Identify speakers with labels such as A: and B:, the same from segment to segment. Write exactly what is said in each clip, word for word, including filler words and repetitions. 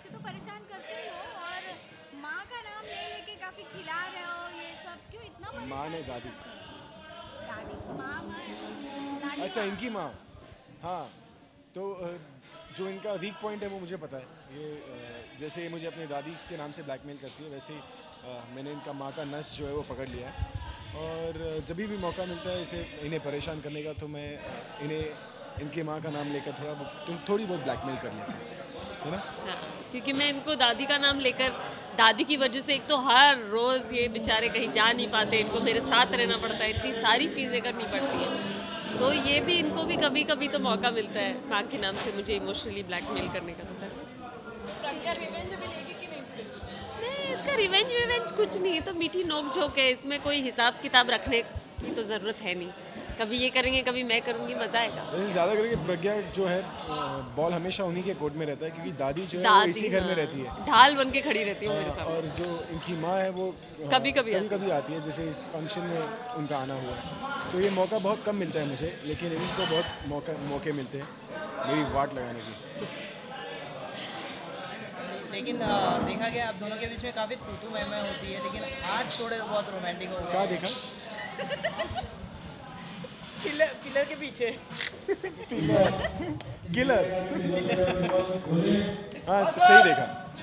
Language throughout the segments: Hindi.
A: वैसे तो परेशान करते ही हो और माँ का नाम ले लेके काफी खिला रहे हो, ये सब क्यों इतना परेशान?
B: माँ ने दादी
A: दादी माँ माँ ऐसा नहीं, दादी
B: अच्छा
A: माँ।
B: इनकी माँ। हाँ तो अ, जो इनका वीक पॉइंट है वो मुझे पता है। ये अ, जैसे ये मुझे अपनी दादी के नाम से ब्लैकमेल करती है, वैसे ही अ, मैंने इनका माँ का नस जो है वो पकड़ लिया है। और जब भी मौका मिलता है इसे इन्हें परेशान करने का, तो मैं अ, इन्हें इनकी माँ का नाम लेकर थोड़ा बहुत- थोड़ी बहुत ब्लैकमेल कर लेता हूँ, है ना।
C: हाँ, क्योंकि मैं इनको दादी का नाम लेकर, दादी की वजह से एक तो हर रोज़ ये बेचारे कहीं जा नहीं पाते, इनको मेरे साथ रहना पड़ता है, इतनी सारी चीज़ें करनी पड़ती हैं, तो ये भी इनको भी कभी कभी तो मौका मिलता है माँ के नाम से मुझे इमोशनली ब्लैकमेल करने का, तो कर
D: प्रज्ञा रिवेंज भी लेगी कि नहीं फिर?
C: नहीं, इसका रिवेंज विवेंज कुछ नहीं है, तो मीठी नोक झोंक है, इसमें कोई हिसाब किताब रखने की तो ज़रूरत है नहीं। कभी ये करेंगे कभी मैं करूँगी, मज़ा आएगा।
B: वैसे ज़्यादा करके प्रज्ञा जो है अ, बॉल हमेशा उन्हीं के कोर्ट में रहता है, क्योंकि दादी जो है वो
C: दादी
B: इसी घर में
C: हाँ,
B: रहती है।
C: ढाल बन के खड़ी रहती है मेरे सामने।
B: और जो इनकी माँ है वो अ,
C: कभी-कभी
B: कभी
C: आती
B: कभी आती है, जैसे इस फंक्शन में उनका आना हुआ है, तो ये मौका बहुत कम मिलता है मुझे, लेकिन इनको बहुत मौका मौके मिलते हैं मेरी वाट लगाने की।
E: लेकिन आ, देखा गया आप दोनों के बीच में काफ़ी तू तू मैं मैं होती है, लेकिन आज थोड़े बहुत रोमांटिक हो
B: क्या
E: गए।
B: देखा?
E: पिलर पिलर के पीछे।
B: किलर। हाँ तो सही देखा।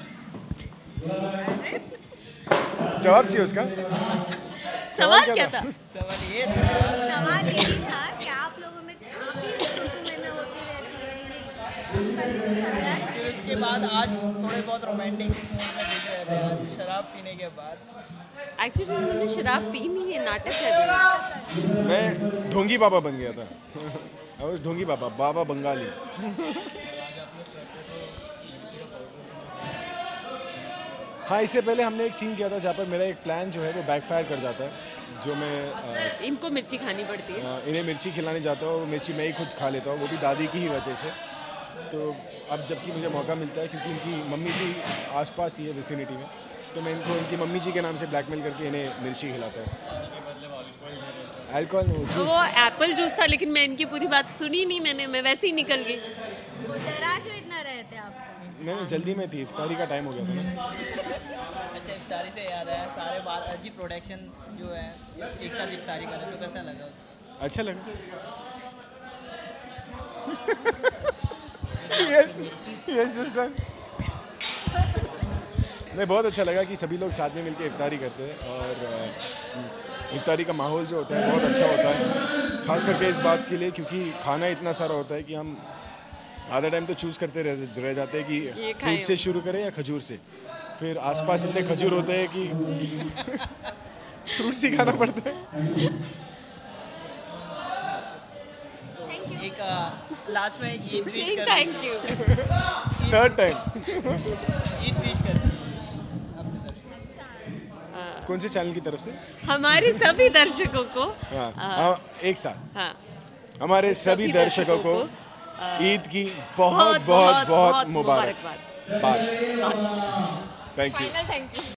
B: जवाब चाहिए उसका?
C: सवाल क्या था?
E: सवाल ये था
A: सवाल यही था कि आप लोगों में आप ही में तुम्हें में होती रहती है, कंटिन्यू करता है।
E: फिर उसके बाद आज थोड़े बहुत रोमांटिक मूड में दिख रहे थे आज शराब पीने के बाद।
C: एक्चुअली उन्होंने शराब पी नहीं है, नाटक कर रही है।
B: मैं ढोंगी बाबा बन गया था। I was ढोंगी बाबा, बाबा बंगाली। हाँ, इससे पहले हमने एक सीन किया था जहाँ पर मेरा एक प्लान जो है वो बैकफायर कर जाता है, जो मैं अ,
C: इनको मिर्ची खानी पड़ती है।
B: अ, इन्हें मिर्ची खिलाने जाता हूँ और वो मिर्ची मैं ही खुद खा लेता हूँ, वो भी दादी की ही वजह से। तो अब जबकि मुझे मौका मिलता है, क्योंकि इनकी मम्मी जी आसपास ही है विसिनिटी में, तो मैं इनको इनकी मम्मी जी के नाम से ब्लैकमेल करके इन्हें मिर्ची खिलाता हूँ। Alcohol juice.
C: वो एप्पल जूस था, लेकिन मैं इनकी पूरी बात सुनी नहीं, मैंने मैं वैसे ही निकल गई।
A: वो डरा जो इतना रहे थे आपको।
B: नहीं नहीं, जल्दी में थी, इफ्तारी का टाइम हो गया था ना।
E: अच्छा इफ्तारी से याद आया, सारे बार जी प्रोडक्शन जो है एक साथ इफ्तारी कर रहे तो कैसा लगा उसका?
B: अच्छा लगा। Yes yes just done. नहीं, बहुत अच्छा लगा कि सभी लोग साथ में मिलकर इफ्तारी करते हैं, और अ, इफ्तारी का माहौल जो होता है बहुत अच्छा होता है, खास करके इस बात के लिए क्योंकि खाना इतना सारा होता है कि हम आधा टाइम तो चूज़ करते रह, रह जाते हैं
C: ये
B: कि
C: खाएं
B: फ्रूट से शुरू करें या खजूर से। फिर आसपास इतने खजूर होते हैं कि फ्रूट से खाना पड़ता है।
E: एक लास्ट में एक ईद विश कर
C: thank you.
B: Third time.
E: Eid wish कर अपने दर्शकों।
B: कौन से चैनल की तरफ से?
C: हमारे सभी दर्शकों को
B: हाँ, हाँ, एक साथ।
C: हाँ,
B: हमारे सभी दर्शकों को ईद की बहुत
C: बहुत
B: बहुत बहुत
C: बहुत
B: मुबारकबाद।
C: मुबारकबाद।
B: Thank you.
D: Final thank you.